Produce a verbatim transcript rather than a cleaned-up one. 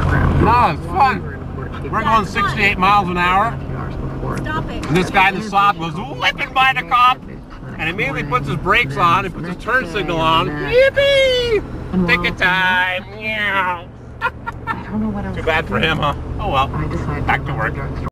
No, it's fun. We're going sixty-eight miles an hour. Stop it. And this guy in the sob goes whipping by the cop and immediately puts his brakes on and puts his turn signal on. Yippee! Ticket time! Meow. Too bad for him, huh? Oh well. Back to work.